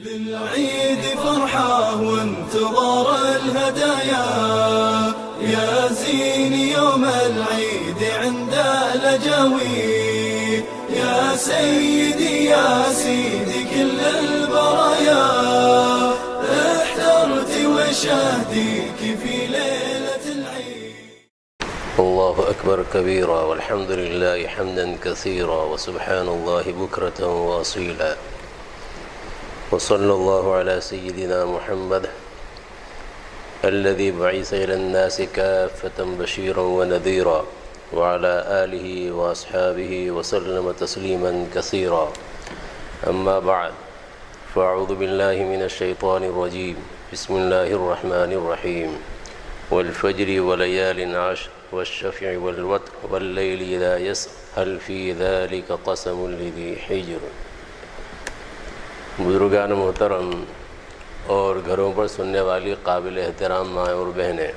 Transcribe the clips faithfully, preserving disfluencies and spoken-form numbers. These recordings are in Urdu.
بالعيد فرحة وانتظار الهدايا يا زين يوم العيد عند الأجاويد يا سيدي يا سيدي كل البرايا احترت وشهديك في ليلة العيد. الله أكبر كبيرا والحمد لله حمدا كثيرا وسبحان الله بكرة وأصيلا وصلى الله على سيدنا محمد الذي بعث إلى الناس كافة بشيرا ونذيرا وعلى آله وأصحابه وسلم تسليما كثيرا. أما بعد فأعوذ بالله من الشيطان الرجيم. بسم الله الرحمن الرحيم. والفجر وليال عشر والشفع والوتر والليل إذا يسر هل في ذلك قسم لذي حجر. بزرگان محترم اور گھروں پر سننے والی قابل احترام مائیں اور بہنیں،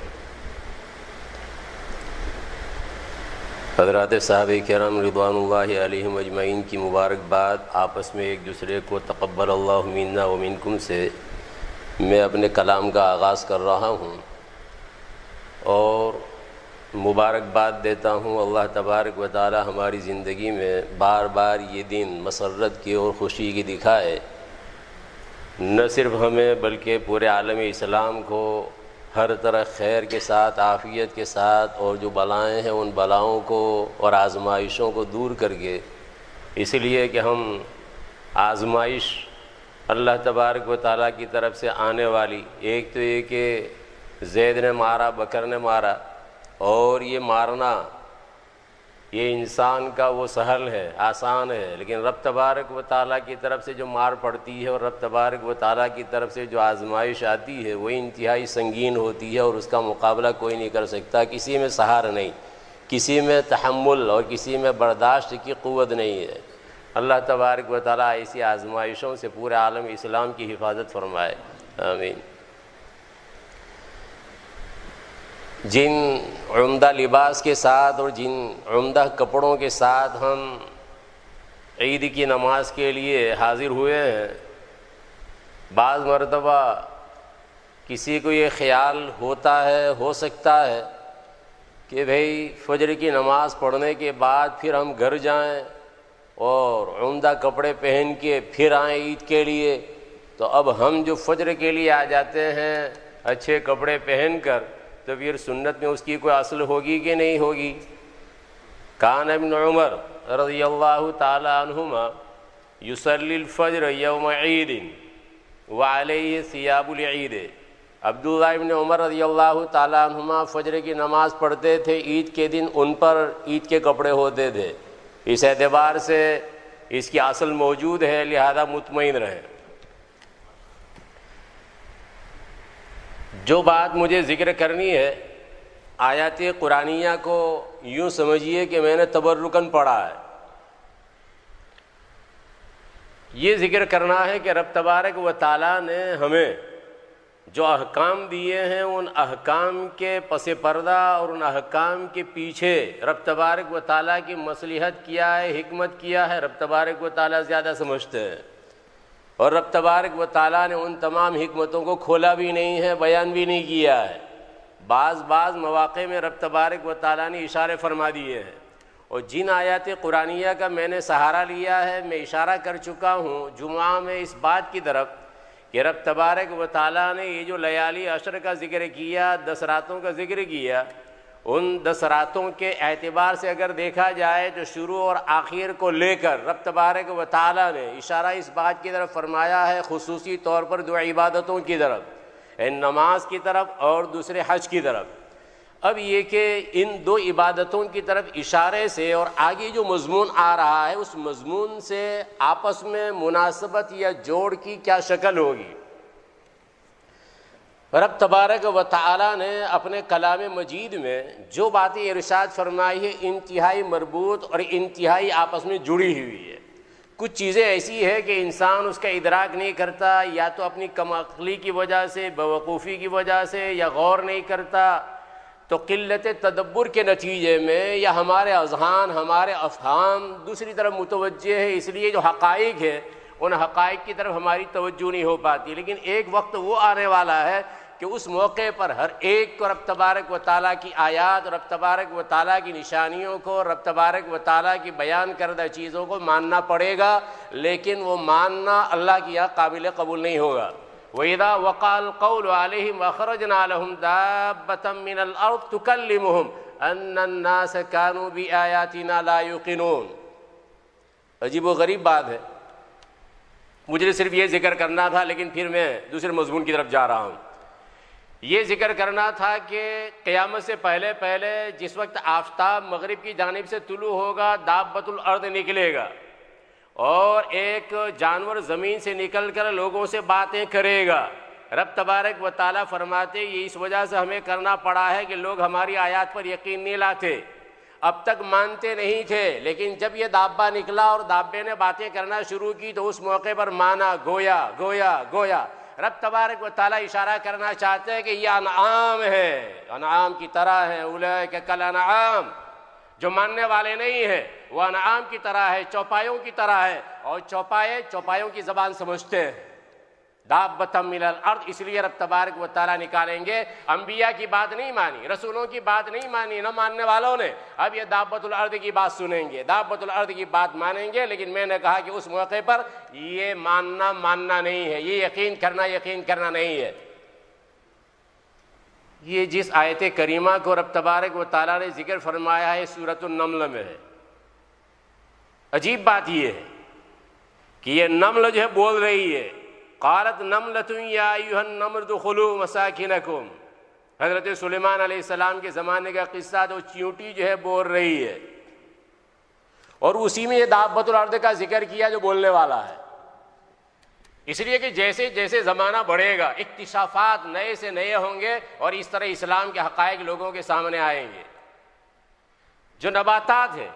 حضرات صحابہ کرام رضوان اللہ علیہم اجمعین کی مبارکباد آپس میں ایک دوسرے کو تقبل اللہ منا و منکم سے میں اپنے کلام کا آغاز کر رہا ہوں اور مبارکباد دیتا ہوں. اللہ تبارک و تعالی ہماری زندگی میں بار بار یہ دن مسرت کی اور خوشی کی دکھائے، نہ صرف ہمیں بلکہ پورے عالم اسلام کو ہر طرح خیر کے ساتھ عافیت کے ساتھ اور جو بلائیں ہیں ان بلاؤں کو اور آزمائشوں کو دور کر کے، اس لیے کہ ہم آزمائش اللہ تبارک و تعالیٰ کی طرف سے آنے والی، ایک تو یہ کہ زید نے مارا، بکر نے مارا، اور یہ مارنا یہ انسان کا وہ سہل ہے، آسان ہے، لیکن رب تبارک و تعالیٰ کی طرف سے جو مار پڑتی ہے اور رب تبارک و تعالیٰ کی طرف سے جو آزمائش آتی ہے وہ انتہائی سنگین ہوتی ہے اور اس کا مقابلہ کوئی نہیں کر سکتا. کسی میں سہار نہیں، کسی میں تحمل اور کسی میں برداشت کی قوت نہیں ہے. اللہ تبارک و تعالیٰ ایسی آزمائشوں سے پورے عالم اسلام کی حفاظت فرمائے، آمین. جن عمدہ لباس کے ساتھ اور جن عمدہ کپڑوں کے ساتھ ہم عید کی نماز کے لیے حاضر ہوئے ہیں، بعض مرتبہ کسی کو یہ خیال ہوتا ہے، ہو سکتا ہے کہ بھئی فجر کی نماز پڑھنے کے بعد پھر ہم گھر جائیں اور عمدہ کپڑے پہن کے پھر آئیں عید کے لیے. تو اب ہم جو فجر کے لیے آ جاتے ہیں اچھے کپڑے پہن کر، تو پھر سنت میں اس کی کوئی اصل ہوگی کہ نہیں ہوگی؟ کان ابن عمر رضی اللہ تعالی عنہما یصلی الفجر یوم عید وعلیہ ثیاب العید. عبداللہ ابن عمر رضی اللہ تعالی عنہما فجر کی نماز پڑھتے تھے، عید کے دن ان پر عید کے کپڑے ہوتے تھے. اس اعتبار سے اس کی اصل موجود ہے، لہذا مطمئن رہیں. جو بات مجھے ذکر کرنی ہے، آیات قرآنیہ کو یوں سمجھیے کہ میں نے تبرکاً پڑھا ہے. یہ ذکر کرنا ہے کہ رب تبارک و تعالیٰ نے ہمیں جو احکام دیے ہیں ان احکام کے پس پردہ اور ان احکام کے پیچھے رب تبارک و تعالیٰ کی مصلحت کیا ہے، حکمت کیا ہے، رب تبارک و تعالیٰ زیادہ سمجھتے ہیں. اور رب تبارک و تعالیٰ نے ان تمام حکمتوں کو کھولا بھی نہیں ہے، بیان بھی نہیں کیا ہے. بعض بعض مواقع میں رب تبارک و تعالیٰ نے اشارے فرما دیے ہیں. اور جن آیات قرآنیہ کا میں نے سہارا لیا ہے، میں اشارہ کر چکا ہوں جمعہ میں اس بات کی طرف کہ رب تبارک و تعالیٰ نے یہ جو لیالی عشر کا ذکر کیا، دس راتوں کا ذکر کیا، ان دس راتوں کے اعتبار سے اگر دیکھا جائے تو شروع اور آخر کو لے کر رب تبارک و تعالیٰ نے اشارہ اس بات کی طرف فرمایا ہے، خصوصی طور پر دو عبادتوں کی طرف، نماز کی طرف اور دوسرے حج کی طرف. اب یہ کہ ان دو عبادتوں کی طرف اشارے سے اور آگے جو مضمون آ رہا ہے اس مضمون سے آپس میں مناسبت یا جوڑ کی کیا شکل ہوگی. رب تبارک و تعالیٰ نے اپنے کلام مجید میں جو باتیں ارشاد فرمائی ہے انتہائی مربوط اور انتہائی آپس میں جڑی ہوئی ہے. کچھ چیزیں ایسی ہے کہ انسان اس کا ادراک نہیں کرتا، یا تو اپنی کم عقلی کی وجہ سے، بیوقوفی کی وجہ سے، یا غور نہیں کرتا، تو قلت تدبر کے نتیجے میں یا ہمارے اذہان، ہمارے افہام دوسری طرف متوجہ ہے، اس لیے جو حقائق ہے ان حقائق کی طرف ہماری توجہ نہیں ہو پاتی. لیکن ایک وقت وہ آنے والا ہے کہ اس موقع پر ہر ایک کو رب تبارک و تعالیٰ کی آیات، رب تبارک و تعالیٰ کی نشانیوں کو، رب تبارک و تعالیٰ کی بیان کردہ چیزوں کو ماننا پڑے گا، لیکن وہ ماننا اللہ کی یہاں قابل قبول نہیں ہوگا. وَإِذَا وَقَعَ الْقَوْلُ عَلَيْهِمْ وَأَخْرَجْنَا لَهُمْ دَابَّةً مِّنَ الْأَرْضِ تُكَلِّمُهُمْ أَنَّ النَّاسَ كَانُوا بِآيَاتِنَا لَا يُوقِنُونَ. عجیب و غریب بات ہے. مجھے صرف یہ ذکر کرنا تھا، لیکن پھر میں دوسرے مضمون کی طرف جا رہا ہوں. یہ ذکر کرنا تھا کہ قیامت سے پہلے پہلے جس وقت آفتاب مغرب کی جانب سے طلوع ہوگا، دابۃ الارض نکلے گا اور ایک جانور زمین سے نکل کر لوگوں سے باتیں کرے گا. رب تبارک و تعالیٰ فرماتے یہ اس وجہ سے ہمیں کرنا پڑا ہے کہ لوگ ہماری آیات پر یقین نہیں لاتے، اب تک مانتے نہیں تھے، لیکن جب یہ دابہ نکلا اور دابے نے باتیں کرنا شروع کی تو اس موقع پر مانا، گویا گویا گویا. رب تبارک و تعالیٰ اشارہ کرنا چاہتے ہیں کہ یہ انعام ہے، انعام کی طرح ہے. اولئک کالانعام، جو ماننے والے نہیں ہیں وہ انعام کی طرح ہے، چوپایوں کی طرح ہے. اور چوپائے چوپایوں کی زبان سمجھتے ہیں. دابۃ من الارض، اس لیے رب تبارک و تعالیٰ نکالیں گے. انبیاء کی بات نہیں مانی، رسولوں کی بات نہیں مانی، نہ ماننے والوں نے، اب یہ دابۃ الارض کی بات سنیں گے، دابۃ الارض کی بات مانیں گے. لیکن میں نے کہا کہ اس موقع پر یہ ماننا ماننا نہیں ہے، یہ یقین کرنا یقین کرنا نہیں ہے. یہ جس آیت کریمہ کو رب تبارک و تعالیٰ نے ذکر فرمایا ہے سورۃ النمل میں ہے. عجیب بات یہ ہے کہ یہ نمل جو ہے بول رہی ہے. قالت نملۃ یا ایھا النمل ادخلوا مساکنکم. حضرت سلیمان علیہ السلام کے زمانے کا قصہ، تو چیونٹی جو ہے بول رہی ہے، اور اسی میں یہ دابۃ الارض کا ذکر کیا جو بولنے والا ہے. اس لیے کہ جیسے جیسے زمانہ بڑھے گا اکتشافات نئے سے نئے ہوں گے اور اس طرح اسلام کے حقائق لوگوں کے سامنے آئیں گے. جو نباتات ہیں،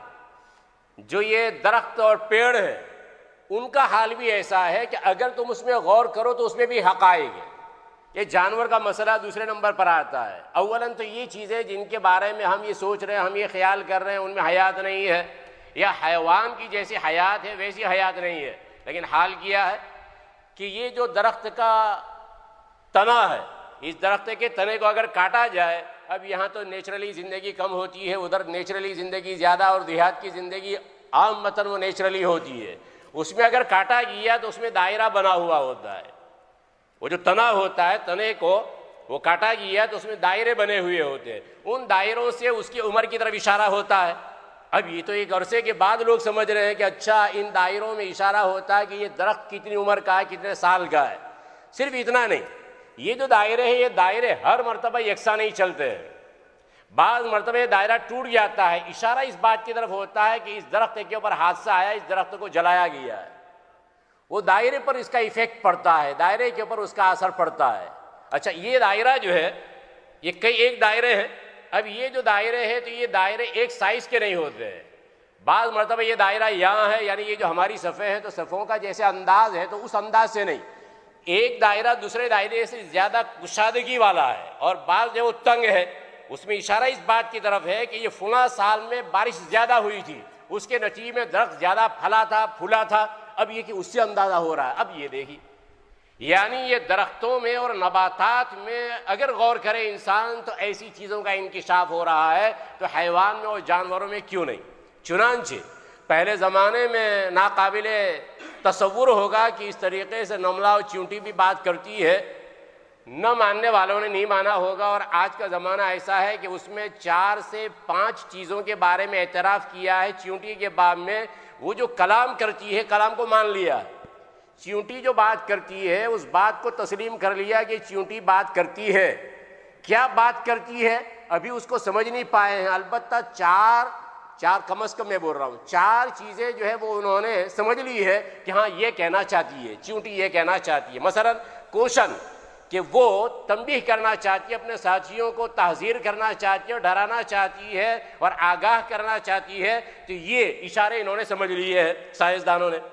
جو یہ درخت اور پیڑ ہیں، ان کا حال بھی ایسا ہے کہ اگر تم اس میں غور کرو تو اس میں بھی حقائق ہے. یہ جانور کا مسئلہ دوسرے نمبر پر آتا ہے. اولاً تو یہ چیزیں جن کے بارے میں ہم یہ سوچ رہے ہیں، ہم یہ خیال کر رہے ہیں ان میں حیات نہیں ہے، یا حیوان کی جیسی حیات ہے ویسی حیات نہیں ہے. لیکن حال کیا ہے کہ یہ جو درخت کا تنا ہے، اس درخت کے تنے کو اگر کاٹا جائے، اب یہاں تو نیچرلی زندگی کم ہوتی ہے، ادھر نیچرلی زندگی زیادہ، اور دیہات کی زندگی عام متن وہ نیچرلی ہوتی ہے. اس میں اگر کاٹا گیا تو اس میں دائرہ بنا ہوا ہوتا ہے. وہ جو تنا ہوتا ہے، تنے کو وہ کاٹا گیا تو اس میں دائرے بنے ہوئے ہوتے ہیں. ان دائروں سے اس کی عمر کی طرف اشارہ ہوتا ہے. اب یہ تو ایک عرصے کے بعد لوگ سمجھ رہے ہیں کہ اچھا ان دائروں میں اشارہ ہوتا ہے کہ یہ درخت کتنی عمر کا ہے، کتنے سال کا ہے. صرف اتنا نہیں، یہ جو دائرے ہیں یہ دائرے ہر مرتبہ یکساں نہیں چلتے ہیں. بعض مرتبہ یہ دائرہ ٹوٹ جاتا ہے. اشارہ اس بات کی طرف ہوتا ہے کہ اس درخت کے اوپر حادثہ آیا، اس درخت کو جلایا گیا ہے. وہ دائرے پر اس کا ایفیکٹ پڑتا ہے، دائرے کے اوپر اس کا اثر پڑتا ہے. اچھا یہ دائرہ جو ہے، یہ کئی ایک دائرے ہیں. اب یہ جو دائرے ہیں تو یہ دائرے ایک سائز کے نہیں ہوتے ہیں. بعض مرتبہ یہ دائرہ یہاں ہے، یعنی یہ جو ہماری صفحے ہیں تو صفوں کا جیسے انداز ہے تو اس انداز سے نہیں. ایک دائرہ دوسرے دائرے سے زیادہ کشادگی والا ہے، اور بعض جو وہ تنگ ہے. اس میں اشارہ اس بات کی طرف ہے کہ یہ فلاں سال میں بارش زیادہ ہوئی تھی، اس کے نتیجے میں درخت زیادہ پھلا تھا، پھولا تھا. اب یہ کہ اس سے اندازہ ہو رہا ہے. اب یہ دیکھیے، یعنی یہ درختوں میں اور نباتات میں اگر غور کرے انسان تو ایسی چیزوں کا انکشاف ہو رہا ہے، تو حیوان میں اور جانوروں میں کیوں نہیں؟ چنانچہ پہلے زمانے میں ناقابل تصور ہوگا کہ اس طریقے سے نملہ اور چیونٹی بھی بات کرتی ہے. نہ ماننے والوں نے نہیں مانا ہوگا. اور آج کا زمانہ ایسا ہے کہ اس میں چار سے پانچ چیزوں کے بارے میں اعتراف کیا ہے. چیونٹی کے باب میں وہ جو کلام کرتی ہے، کلام کو مان لیا. چیونٹی جو بات کرتی ہے اس بات کو تسلیم کر لیا کہ چیونٹی بات کرتی ہے. کیا بات کرتی ہے ابھی اس کو سمجھ نہیں پائے ہیں. البتہ چار چار کم از کم میں بول رہا ہوں چار چیزیں جو ہے وہ انہوں نے سمجھ لی ہے کہ ہاں یہ کہنا چاہتی ہے، چیونٹی یہ کہنا چاہتی ہے. مثلا کوشن، کہ وہ تنبیہ کرنا چاہتی ہے، اپنے ساتھیوں کو تحذیر کرنا چاہتی ہے، ڈرانا چاہتی ہے اور آگاہ کرنا چاہتی ہے. تو یہ اشارے انہوں نے سمجھ لیے ہیں سائنسدانوں نے.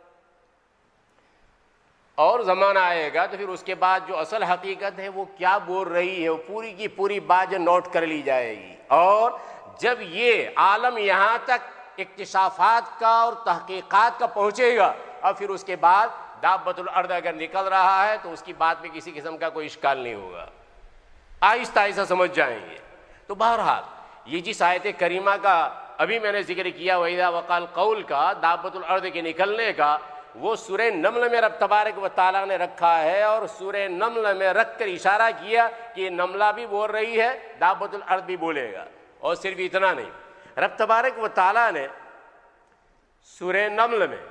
اور زمانہ آئے گا تو پھر اس کے بعد جو اصل حقیقت ہے وہ کیا بول رہی ہے، وہ پوری کی پوری بات جو نوٹ کر لی جائے گی. اور جب یہ عالم یہاں تک اکتشافات کا اور تحقیقات کا پہنچے گا اور پھر اس کے بعد دابۃ الارض اگر نکل رہا ہے تو اس کی بات میں کسی قسم کا کوئی اشکال نہیں ہوگا، آہستہ آہستہ سمجھ جائیں گے۔ تو بہرحال یہ جس آیت کریمہ کا ابھی میں نے ذکر کیا وَإِذَا وَقَعَ الْقَوْلُ کا، دابۃ الارض کے نکلنے کا، وہ سورہ نمل میں رب تبارک و تعالیٰ نے رکھا ہے، اور سورہ نمل میں رکھ کر اشارہ کیا کہ نملہ بھی بول رہی ہے، دابۃ الارض بھی بولے گا۔ اور صرف اتنا نہیں، رب تبارک و تعالیٰ نے سورہ نمل میں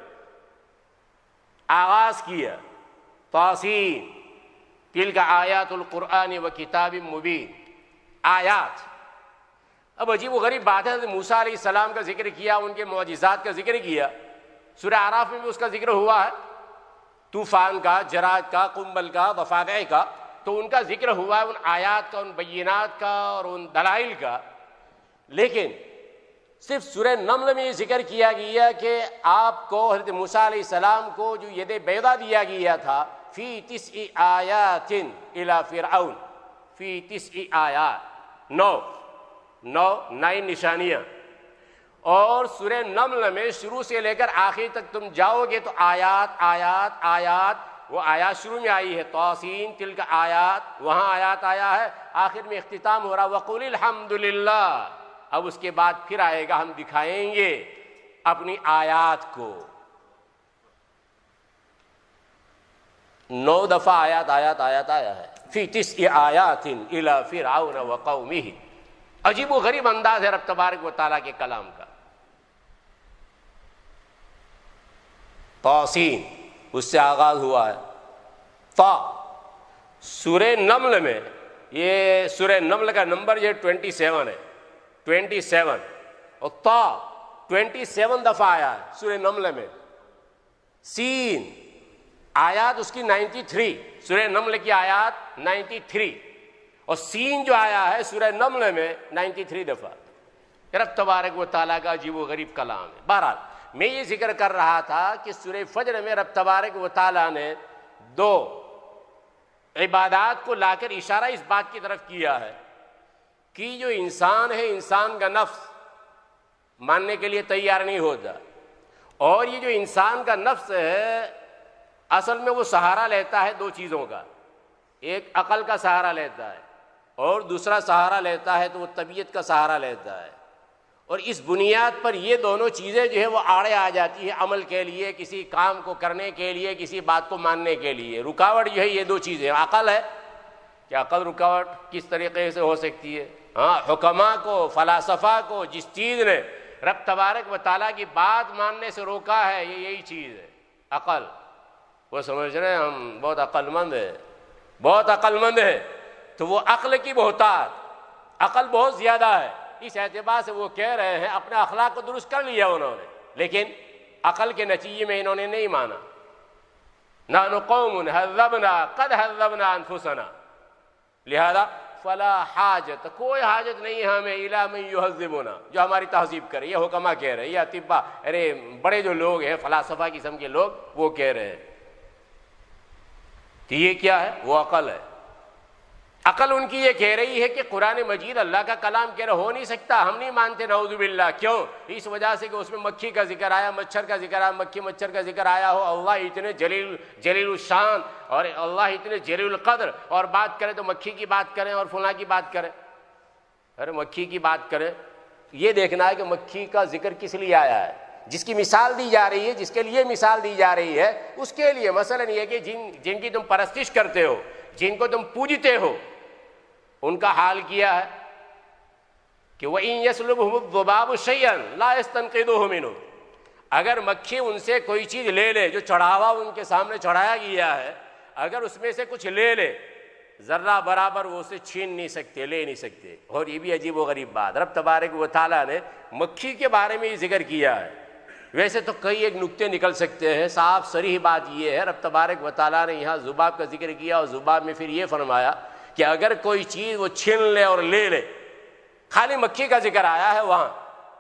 آغاز کیا طاسین تلک آیات القرآن و کتاب مبین، آیات۔ اب عجیب و غریب بات ہے، موسیٰ علیہ السلام کا ذکر کیا، ان کے معجزات کا ذکر کیا، سورہ اعراف میں بھی اس کا ذکر ہوا ہے، طوفان کا، جراد کا، قنبل کا، ضفادع کا، تو ان کا ذکر ہوا ہے، ان آیات کا، ان بینات کا اور ان دلائل کا۔ لیکن صرف سورہ نمل میں یہ ذکر کیا گیا کہ آپ کو حضرت موسیٰ علیہ السلام کو جو ید بیضا دیا گیا تھا، فی تسع آیات الی فرعون، فی تسع آیات، نو نو نائن نشانیاں۔ اور سورہ نمل میں شروع سے لے کر آخر تک تم جاؤ گے تو آیات آیات آیات، وہ آیات شروع میں آئی ہے طاسین تلک آیات، وہاں آیات آیا ہے، آخر میں اختتام ہو رہا وَقُلِ الْحَمْدُ لِلَّهِ۔ اب اس کے بعد پھر آئے گا، ہم دکھائیں گے اپنی آیات کو۔ نو دفعہ آیات آیات آیات آیا ہے، فی تسع آیات الی فرعون وقومہ۔ عجیب و غریب انداز ہے رب تبارک و تعالیٰ کے کلام کا۔ طاسین اس سے آغاز ہوا ہے، تا سورہ نمل میں، یہ سورہ نمل کا نمبر یہ ٹوینٹی سیون ہے، ٹوینٹی سیون، اور تا ٹوینٹی سیون دفعہ آیا ہے سورہ نمل میں۔ سین آیات اس کی نائنٹی تھری، سورہ نمل کی آیات نائنٹی تھری، اور سین جو آیا ہے سورہ نمل میں نائنٹی تھری دفعہ۔ رب تبارک و تعالیٰ کا عجیب و غریب کلام ہے۔ بہرحال میں یہ ذکر کر رہا تھا کہ سورہ فجر میں رب تبارک و تعالیٰ نے دو عبادات کو لا کر اشارہ اس بات کی طرف کیا ہے کہ جو انسان ہے، انسان کا نفس ماننے کے لیے تیار نہیں ہوتا، اور یہ جو انسان کا نفس ہے اصل میں وہ سہارا لیتا ہے دو چیزوں کا، ایک عقل کا سہارا لیتا ہے اور دوسرا سہارا لیتا ہے تو وہ طبیعت کا سہارا لیتا ہے، اور اس بنیاد پر یہ دونوں چیزیں جو ہے وہ آڑے آ جاتی ہے عمل کے لیے، کسی کام کو کرنے کے لیے، کسی بات کو ماننے کے لیے۔ رکاوٹ جو ہے یہ دو چیزیں، عقل ہے کہ عقل رکاوٹ کس طریقے سے ہو سکتی ہے؟ ہاں، حکماء کو، فلاسفہ کو جس چیز نے رب تبارک و تعالیٰ کی بات ماننے سے روکا ہے یہ یہی چیز ہے، عقل۔ وہ سمجھ رہے ہیں ہم بہت عقل مند ہے، بہت عقل مند ہے، تو وہ عقل کی بہتات، عقل بہت زیادہ ہے، اس اعتبار سے وہ کہہ رہے ہیں اپنے اخلاق کو درست کر لیا انہوں نے، لیکن عقل کے نتیجے میں انہوں نے نہیں مانا۔ نحن قوم حذبنا قد حذبنا انفسنا، لہذا فلا حاجت، کوئی حاجت نہیں ہمیں الی من یہذبنا، جو ہماری تہذیب کرے۔ یہ حکما کہہ رہے ہیں، یہ اطباء، ارے بڑے جو لوگ ہیں فلاسفہ قسم کے لوگ وہ کہہ رہے ہیں۔ تو یہ کیا ہے؟ وہ عقل ہے۔ عقل ان کی یہ کہہ رہی ہے کہ قرآن مجید اللہ کا کلام کہہ رہا ہو نہیں سکتا، ہم نہیں مانتے، نعوذ باللہ۔ کیوں؟ اس وجہ سے کہ اس میں مکھی کا ذکر آیا، مچھر کا ذکر آیا، مکھی مچھر کا ذکر آیا ہو، اللہ اتنے جلیل جلیل الشان اور اللہ اتنے جلیل القدر، اور بات کریں تو مکھی کی بات کریں اور فلاں کی بات کریں۔ ارے مکھی کی بات کریں، یہ دیکھنا ہے کہ مکھی کا ذکر کس لیے آیا ہے، جس کی مثال دی جا رہی ہے، جس کے لیے مثال دی جا رہی ہے، اس کے لیے مثلا یہ کہ جن جن کی تم پرستش کرتے ہو، جن کو تم پوجتے ہو، ان کا حال کیا ہے کہ وَإِن يَسْلُبْهُمُ الذُّبَابُ شَيْئًا لَا يَسْتَنقِذُهُ مِنْهُ، اگر مکھی ان سے کوئی چیز لے لے، جو چڑھاوا ان کے سامنے چڑھایا گیا ہے، اگر اس میں سے کچھ لے لے، ذرہ برابر وہ اسے چھین نہیں سکتے، لے نہیں سکتے۔ اور یہ بھی عجیب و غریب بات، رب تبارک و تعالیٰ نے مکھی کے بارے میں یہ ذکر کیا ہے۔ ویسے تو کئی ایک نکتے نکل سکتے ہیں، صاف صریح بات یہ ہے، رب تبارک و تعالیٰ نے یہاں ذباب کا ذکر کیا، اور ذباب میں پھر یہ فرمایا کہ اگر کوئی چیز وہ چھین لے اور لے لے، خالی مکھی کا ذکر آیا ہے وہاں۔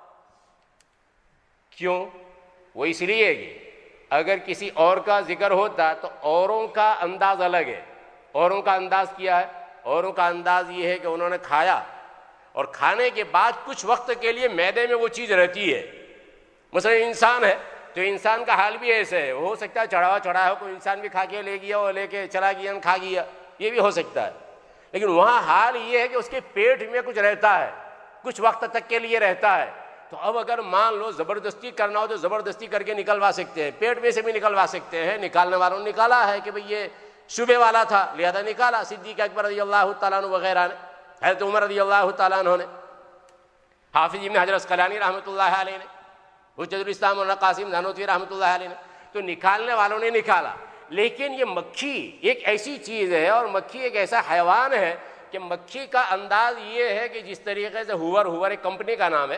کیوں؟ وہ اس لیے کہ اگر کسی اور کا ذکر ہوتا تو اوروں کا انداز الگ ہے۔ اوروں کا انداز کیا ہے؟ اوروں کا انداز یہ ہے کہ انہوں نے کھایا، اور کھانے کے بعد کچھ وقت کے لیے معدے میں وہ چیز رہتی ہے۔ مثلا انسان ہے، تو انسان کا حال بھی ایسے ہے. ہو سکتا ہے چڑھا ہوا چڑھا ہو کوئی انسان بھی کھا کے لے گیا اور لے کے چلا گیا کھا گیا, یہ بھی ہو سکتا ہے. لیکن وہاں حال یہ ہے کہ اس کے پیٹ میں کچھ رہتا ہے, کچھ وقت تک کے لیے رہتا ہے. تو اب اگر مان لو زبردستی کرنا ہو تو زبردستی کر کے نکلوا سکتے ہیں, پیٹ میں سے بھی نکلوا سکتے ہیں. نکالنے والوں نے نکالا ہے کہ بھئی یہ شبے والا تھا لہذا نکالا. صدیق اکبر رضی اللہ تعالیٰ عنہ وغیرہ نے, حضرت عمر رضی اللہ تعالیٰ عنہ نے, حافظ ابن حجر اسقلانی رحمۃ اللہ علیہ نے, حجت الاسلام مولانا قاسم نانوتوی رحمۃ اللہ علیہ نے, تو نکالنے والوں نے نکالا. لیکن یہ مکھی ایک ایسی چیز ہے اور مکھی ایک ایسا حیوان ہے کہ مکھی کا انداز یہ ہے کہ جس طریقے سے ہوور, ہوور ایک کمپنی کا نام ہے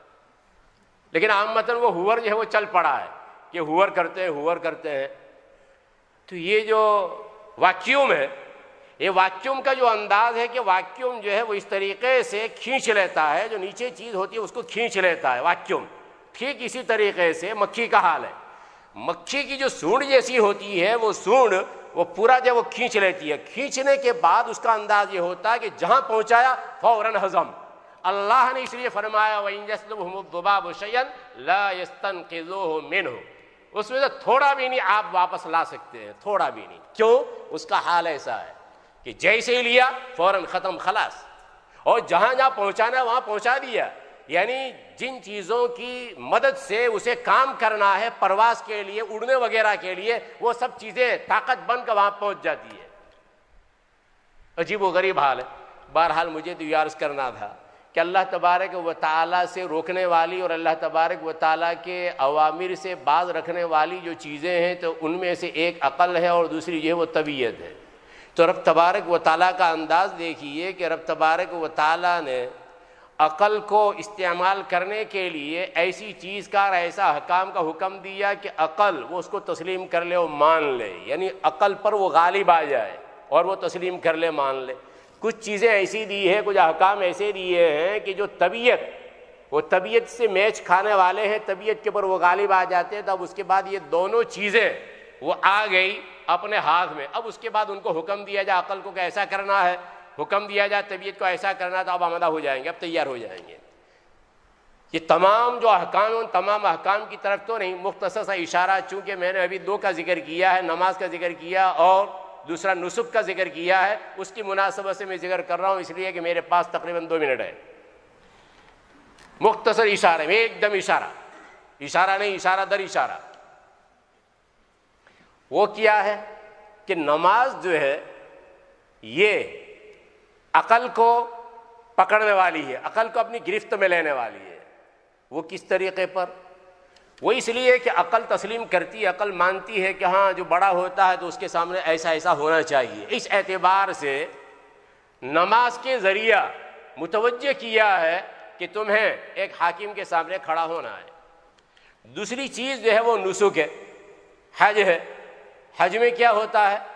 لیکن عامتاً وہ ہوور جو ہے وہ چل پڑا ہے کہ ہوور کرتے ہیں ہوور کرتے ہیں. تو یہ جو واکیوم ہے, یہ واکیوم کا جو انداز ہے کہ واکیوم جو ہے وہ اس طریقے سے کھینچ لیتا ہے, جو نیچے چیز ہوتی ہے اس کو کھینچ لیتا ہے واکیوم. ٹھیک اسی طریقے سے مکھی کا حال ہے. مکھی کی جو سونڈ جیسی ہوتی ہے وہ سونڈ وہ پورا جو وہ کھینچ لیتی ہے. کھینچنے کے بعد اس کا انداز یہ ہوتا ہے کہ جہاں پہنچایا فوراً ہضم. اللہ نے اس لیے فرمایا وَإِنْ يَسْلُبْهُمُ الذُّبَابُ شَيْئًا لَا يَسْتَنْقِذُوهُ مِنْهُ, اس میں سے تھوڑا بھی نہیں آپ واپس لا سکتے ہیں, تھوڑا بھی نہیں. کیوں؟ اس کا حال ایسا ہے کہ جیسے ہی لیا فوراً ختم خلاص, اور جہاں جہاں پہنچانا ہے وہاں پہنچا دیا. یعنی جن چیزوں کی مدد سے اسے کام کرنا ہے پرواز کے لیے, اڑنے وغیرہ کے لیے, وہ سب چیزیں طاقت بن کر وہاں پہنچ جاتی ہے. عجیب و غریب حال ہے. بہرحال مجھے تو یہ عرض کرنا تھا کہ اللہ تبارک و تعالیٰ سے روکنے والی اور اللہ تبارک و تعالیٰ کے اوامر سے باز رکھنے والی جو چیزیں ہیں تو ان میں سے ایک عقل ہے اور دوسری جو ہے وہ طبیعت ہے. تو رب تبارک و تعالیٰ کا انداز دیکھیے کہ رب تبارک و تعالیٰ نے عقل کو استعمال کرنے کے لیے ایسی چیز کا اور ایسا حکام کا حکم دیا کہ عقل وہ اس کو تسلیم کر لے اور مان لے, یعنی عقل پر وہ غالب آ جائے اور وہ تسلیم کر لے, مان لے. کچھ چیزیں ایسی دی ہیں, کچھ احکام ایسے دیے ہیں کہ جو طبیعت وہ طبیعت سے میچ کھانے والے ہیں, طبیعت کے اوپر وہ غالب آ جاتے ہیں. تب اس کے بعد یہ دونوں چیزیں وہ آ گئی اپنے ہاتھ میں. اب اس کے بعد ان کو حکم دیا جائے عقل کو کہ ایسا کرنا ہے, حکم دیا جائے طبیعت کو ایسا کرنا, تو اب آمادہ ہو جائیں گے, اب تیار ہو جائیں گے. یہ تمام جو احکام ان تمام احکام کی طرف تو نہیں, مختصر سا اشارہ, چونکہ میں نے ابھی دو کا ذکر کیا ہے, نماز کا ذکر کیا اور دوسرا نسک کا ذکر کیا ہے, اس کی مناسبت سے میں ذکر کر رہا ہوں اس لیے کہ میرے پاس تقریباً دو منٹ ہے. مختصر اشارہ میں ایک دم اشارہ, اشارہ نہیں اشارہ در اشارہ. وہ کیا ہے کہ نماز جو ہے یہ عقل کو پکڑنے والی ہے, عقل کو اپنی گرفت میں لینے والی ہے. وہ کس طریقے پر؟ وہ اس لیے کہ عقل تسلیم کرتی ہے, عقل مانتی ہے کہ ہاں جو بڑا ہوتا ہے تو اس کے سامنے ایسا ایسا ہونا چاہیے. اس اعتبار سے نماز کے ذریعہ متوجہ کیا ہے کہ تمہیں ایک حاکم کے سامنے کھڑا ہونا ہے. دوسری چیز جو ہے وہ نسک ہے, حج ہے. حج میں کیا ہوتا ہے؟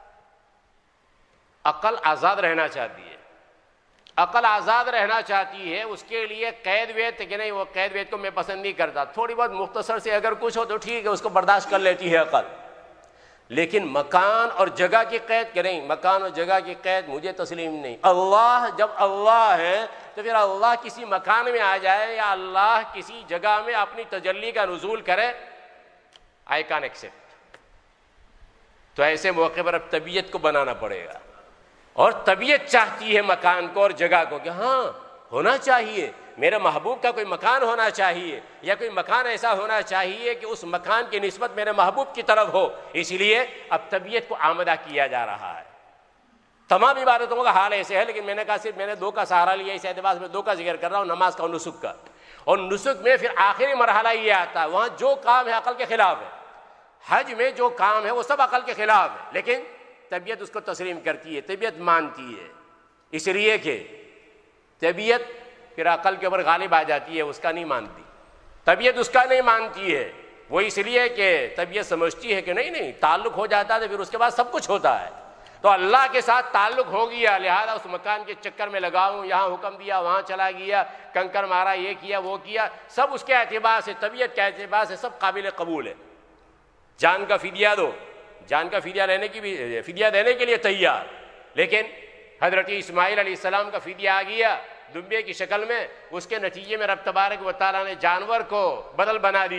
عقل آزاد رہنا چاہتی ہے, عقل آزاد رہنا چاہتی ہے. اس کے لیے قید وید کہ نہیں, وہ قید وید کو میں پسند نہیں کرتا, تھوڑی بہت مختصر سے اگر کچھ ہو تو ٹھیک ہے, اس کو برداشت کر لیتی ہے عقل. لیکن مکان اور جگہ کی قید کہ نہیں, مکان اور جگہ کی قید مجھے تسلیم نہیں. اللہ جب اللہ ہے تو پھر اللہ کسی مکان میں آ جائے یا اللہ کسی جگہ میں اپنی تجلی کا نزول کرے, آئی کین ایکسیپٹ. تو ایسے موقع پر اب طبیعت کو بنانا پڑے گا, اور طبیعت چاہتی ہے مکان کو اور جگہ کو کہ ہاں ہونا چاہیے, میرے محبوب کا کوئی مکان ہونا چاہیے, یا کوئی مکان ایسا ہونا چاہیے کہ اس مکان کی نسبت میرے محبوب کی طرف ہو. اس لیے اب طبیعت کو آمادہ کیا جا رہا ہے. تمام عبادتوں کا حال ایسے ہے, لیکن میں نے کہا صرف میں نے دو کا سہارا لیا, اس اعتبار سے میں دو کا ذکر کر رہا ہوں, نماز کا اور نسک کا. اور نسک میں پھر آخری مرحلہ یہ آتا ہے, وہاں جو کام ہے عقل کے خلاف ہے. حج میں جو کام ہے وہ سب عقل کے خلاف ہے, لیکن طبیعت اس کو تسلیم کرتی ہے, طبیعت مانتی ہے. اس لیے کہ طبیعت پھر عقل کے اوپر غالب آ جاتی ہے, اس کا نہیں مانتی. طبیعت اس کا نہیں مانتی ہے, وہ اس لیے کہ طبیعت سمجھتی ہے کہ نہیں نہیں تعلق ہو جاتا ہے تو پھر اس کے بعد سب کچھ ہوتا ہے. تو اللہ کے ساتھ تعلق ہو گیا, لہذا اس مکان کے چکر میں لگاؤں, یہاں حکم دیا وہاں چلا گیا, کنکر مارا, یہ کیا وہ کیا, سب اس کے اعتبار سے, طبیعت کے اعتبار سے سب قابل قبول ہے. جان کا فدیہ دو, جان کا فدیہ لینے کی بھی فدیہ دینے کے لیے تیار, لیکن حضرت اسماعیل علیہ السلام کا فدیہ آ گیا دمبے کی شکل میں, اس کے نتیجے میں رب تبارک و تعالیٰ نے جانور کو بدل بنا دیا.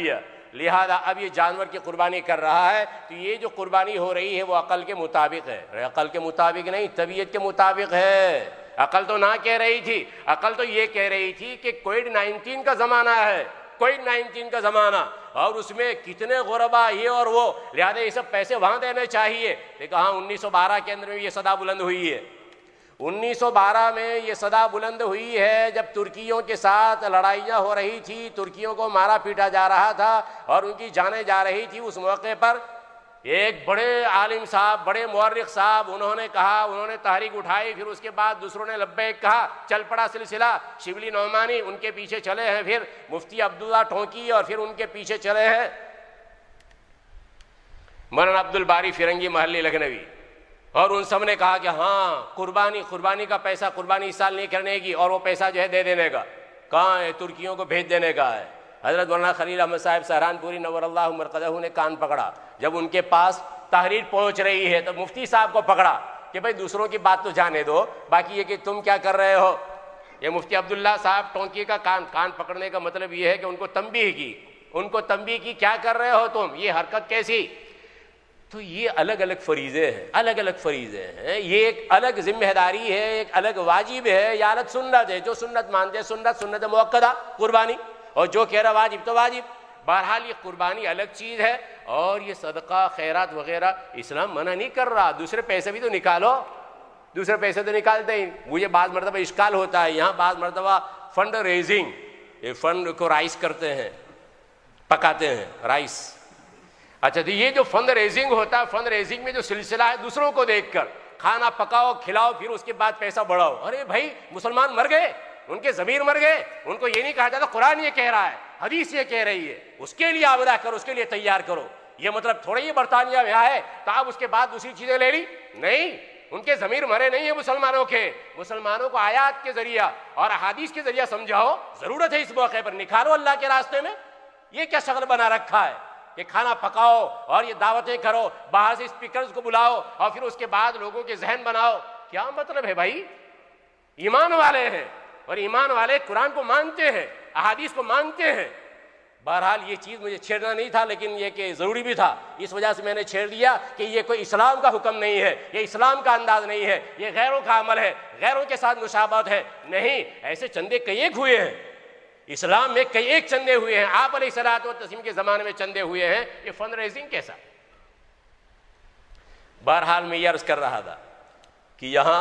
لہذا اب یہ جانور کی قربانی کر رہا ہے تو یہ جو قربانی ہو رہی ہے وہ عقل کے مطابق ہے، عقل کے مطابق نہیں، طبیعت کے مطابق ہے۔ عقل تو نہ کہہ رہی تھی، عقل تو یہ کہہ رہی تھی کہ کووڈ نائنٹین کا زمانہ ہے، کووڈ نائنٹین کا زمانہ، اور اس میں کتنے غربا یہ اور وہ، لہذا یہ سب پیسے وہاں دینے چاہیے۔ دیکھا ہاں انیس سو بارہ کے اندر میں یہ صدا بلند ہوئی ہے، انیس سو بارہ میں یہ صدا بلند ہوئی ہے جب ترکیوں کے ساتھ لڑائیاں ہو رہی تھی، ترکیوں کو مارا پیٹا جا رہا تھا اور ان کی جانیں جا رہی تھی۔ اس موقع پر ایک بڑے عالم صاحب، بڑے مورخ صاحب، انہوں نے کہا، انہوں نے تحریک اٹھائی، پھر اس کے بعد دوسروں نے لبیک کہا، چل پڑا سلسلہ۔ شبلی نعمانی ان کے پیچھے چلے ہیں، پھر مفتی عبداللہ ٹھونکی، اور پھر ان کے پیچھے چلے ہیں مولانا عبد الباری فرنگی محلی لکھنوی، اور ان سب نے کہا کہ ہاں قربانی قربانی کا پیسہ قربانی اس سال نہیں کرنے کی، اور وہ پیسہ جو ہے دے دینے کا، کہاں ہے؟ ترکیوں کو بھیج دینے کا ہے۔ حضرت مولانا خلیل احمد صاحب سہرانپوری نور اللہ مرقدہ نے کان پکڑا، جب ان کے پاس تحریر پہنچ رہی ہے تو مفتی صاحب کو پکڑا کہ بھائی دوسروں کی بات تو جانے دو، باقی یہ کہ تم کیا کر رہے ہو۔ یہ مفتی عبداللہ صاحب ٹونکی کا کان کان پکڑنے کا مطلب یہ ہے کہ ان کو تنبیہ کی، ان کو تنبیہ کی، کیا کر رہے ہو تم، یہ حرکت کیسی۔ تو یہ الگ الگ فریضے ہیں، الگ الگ فریضے ہیں، یہ ایک الگ ذمہ داری ہے، ایک الگ واجب ہے، یا الگ سنت ہے۔ جو سنت مانتے سنت سنت موقدہ قربانی، اور جو کہہ رہا واجب تو واجب۔ بہرحال یہ قربانی الگ چیز ہے، اور یہ صدقہ خیرات وغیرہ اسلام منع نہیں کر رہا۔ دوسرے پیسے بھی تو نکالو، دوسرے پیسے تو نکالتے ہی۔ مجھے بعض مرتبہ اشکال ہوتا ہے، یہاں بعض مرتبہ فنڈ ریزنگ، یہ فنڈ کو رائس کرتے ہیں، پکاتے ہیں رائس۔ اچھا تو یہ جو فنڈ ریزنگ ہوتا ہے، فنڈ ریزنگ میں جو سلسلہ ہے دوسروں کو دیکھ کر کھانا پکاؤ کھلاؤ، پھر اس کے بعد پیسہ بڑھاؤ۔ ارے بھائی مسلمان مر گئے، ان کے ضمیر مر گئے، ان کو یہ نہیں کہا جاتا قرآن یہ کہہ رہا ہے، حدیث یہ کہہ رہی ہے، اس کے لیے آبدہ کرو، اس کے لیے تیار کرو۔ یہ مطلب تھوڑا ہی برطانیہ میں آئے تو آپ اس کے بعد دوسری چیزیں لے لی، نہیں، ان کے ضمیر مرے نہیں ہیں مسلمانوں کے۔ مسلمانوں کو آیات کے ذریعہ اور احادیث کے ذریعہ سمجھاؤ، ضرورت ہے اس موقع پر نکالو اللہ کے راستے میں۔ یہ کیا شغل بنا رکھا ہے کہ کھانا پکاؤ اور یہ دعوتیں کرو، باہر سے اسپیکرز کو بلاؤ اور پھر اس کے بعد لوگوں کے ذہن بناؤ، کیا مطلب ہے بھائی؟ ایمان والے ہیں، اور ایمان والے قرآن کو مانتے ہیں، احادیث کو مانتے ہیں۔ بہرحال یہ چیز مجھے چھیڑنا نہیں تھا، لیکن یہ کہ ضروری بھی تھا، اس وجہ سے میں نے چھیڑ دیا کہ یہ کوئی اسلام کا حکم نہیں ہے، یہ اسلام کا انداز نہیں ہے، یہ غیروں کا عمل ہے، غیروں کے ساتھ مشابہت ہے۔ نہیں، ایسے چندے کئی ایک ہوئے ہیں، اسلام میں کئی ایک چندے ہوئے ہیں، آپ علیہ الصلوۃ والتسلیم کے زمانے میں چندے ہوئے ہیں، یہ فنڈ ریزنگ کیسا؟ بہرحال میں یہ عرض کر رہا تھا کہ یہاں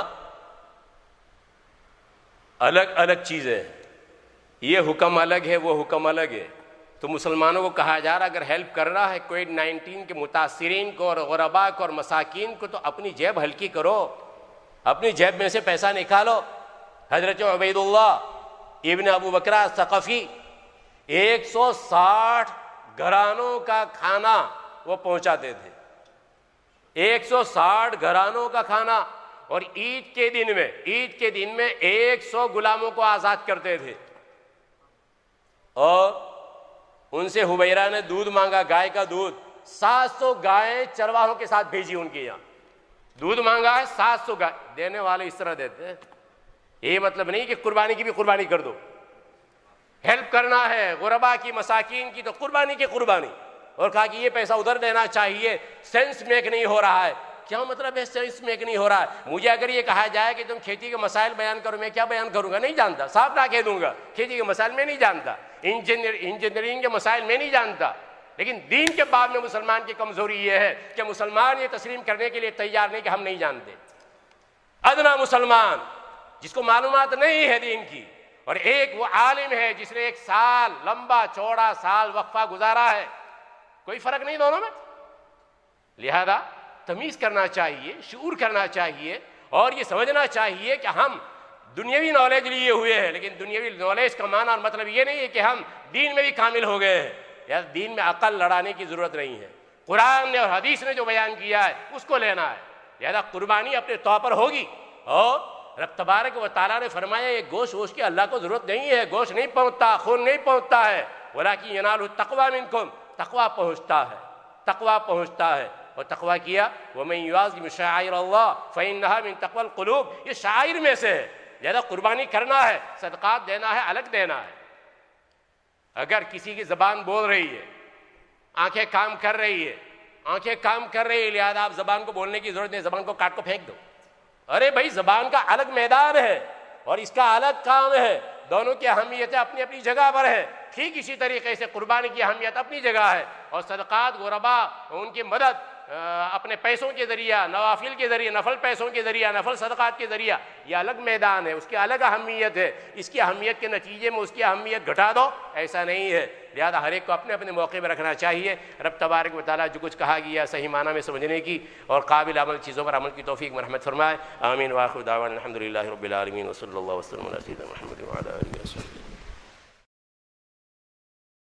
الگ الگ چیزیں ہیں، یہ حکم الگ ہے، وہ حکم الگ ہے۔ تو مسلمانوں کو کہا جا رہا اگر ہیلپ کرنا ہے کووڈ نائنٹین کے متاثرین کو اور غرباء کو اور مساکین کو تو اپنی جیب ہلکی کرو، اپنی جیب میں سے پیسہ نکالو۔ حضرت عبید اللہ ابن ابو بکرہ ثقفی ایک سو ساٹھ گھرانوں کا کھانا وہ پہنچاتے تھے، ایک سو ساٹھ گھرانوں کا کھانا، اور عید کے دن میں عید کے دن میں ایک سو غلاموں کو آزاد کرتے تھے۔ اور ان سے حبیرہ نے دودھ مانگا، گائے کا دودھ، سات سو گائیں چرواہوں کے ساتھ بھیجی ان کے یہاں، دودھ مانگا ہے سات سو گائے، دینے والے اس طرح دیتے ہیں۔ یہ مطلب نہیں کہ قربانی کی بھی قربانی کر دو، ہیلپ کرنا ہے غربا کی مساکین کی تو قربانی کی قربانی، اور کہا کہ یہ پیسہ ادھر دینا چاہیے، سینس میک نہیں ہو رہا ہے۔ کیا مطلب ہے سینس میک نہیں ہو رہا ہے؟ مجھے اگر یہ کہا جائے کہ تم کھیتی کے مسائل بیان کرو، میں کیا بیان کروں گا؟ نہیں جانتا، صاف نہ کہہ دوں گا کھیتی کے مسائل میں نہیں جانتا، انجینئر انجینئرنگ کے مسائل میں نہیں جانتا۔ لیکن دین کے باب میں مسلمان کی کمزوری یہ ہے کہ مسلمان یہ تسلیم کرنے کے لیے تیار نہیں کہ ہم نہیں جانتے۔ ادنا مسلمان جس کو معلومات نہیں ہے دین کی، اور ایک وہ عالم ہے جس نے ایک سال لمبا چوڑا سال وقفہ گزارا ہے، کوئی فرق نہیں دونوں میں۔ لہذا تمیز کرنا چاہیے، شعور کرنا چاہیے، اور یہ سمجھنا چاہیے کہ ہم دنیاوی نالج لیے ہوئے ہیں، لیکن دنیاوی نالج کا معنی اور مطلب یہ نہیں ہے کہ ہم دین میں بھی کامل ہو گئے ہیں۔ یا دین میں عقل لڑانے کی ضرورت نہیں ہے، قرآن نے اور حدیث نے جو بیان کیا ہے اس کو لینا ہے۔ لہذا قربانی اپنے طور پر ہوگی، اور رب تبارک و تعالیٰ نے فرمایا یہ گوشت ووشت کی اللہ کو ضرورت نہیں ہے، گوشت نہیں پہنچتا، خون نہیں پہنچتا ہے، وَلَٰكِن يَنَالُ التَّقْوَىٰ مِنكُمْ، تقویٰ پہنچتا ہے، تقویٰ پہنچتا ہے۔ اور تقویٰ کیا وَمَن يُعَظِّمْ شَعَائِرَ اللَّهِ فَإِنَّهَا مِن تَقْوَى الْقُلُوبِ، یہ شاعر میں سے ہے۔ لہذا قربانی کرنا ہے، صدقات دینا ہے، الگ دینا ہے۔ اگر کسی کی زبان بول رہی ہے آنکھیں کام کر رہی ہے، آنکھیں کام کر رہی ہے، لہذا آپ زبان کو بولنے کی ضرورت نہیں، زبان کو کاٹ کو پھینک دو. ارے بھائی زبان کا الگ میدان ہے اور اس کا الگ کام ہے، دونوں کی اہمیتیں اپنی اپنی جگہ پر ہے. ٹھیک اسی طریقے سے قربانی کی اہمیت اپنی جگہ ہے، اور صدقات غربا ان کی مدد اپنے پیسوں کے ذریعہ، نوافل کے ذریعہ، نفل پیسوں کے ذریعہ، نفل صدقات کے ذریعہ، یہ الگ میدان ہے، اس کی الگ اہمیت ہے. اس کی اہمیت کے نتیجے میں اس کی اہمیت گھٹا دو، ایسا نہیں ہے. لہذا ہر ایک کو اپنے اپنے موقع میں رکھنا چاہیے. رب تبارک و تعالیٰ جو کچھ کہا گیا صحیح معنی میں سمجھنے کی اور قابل عمل چیزوں پر عمل کی توفیق مرحمت فرمائے. آمین. وآخر دعوانا الحمدللہ رب العالمین وصلی اللہ وسلم علی سیدنا محمد وعلی آلہ وصحبہ.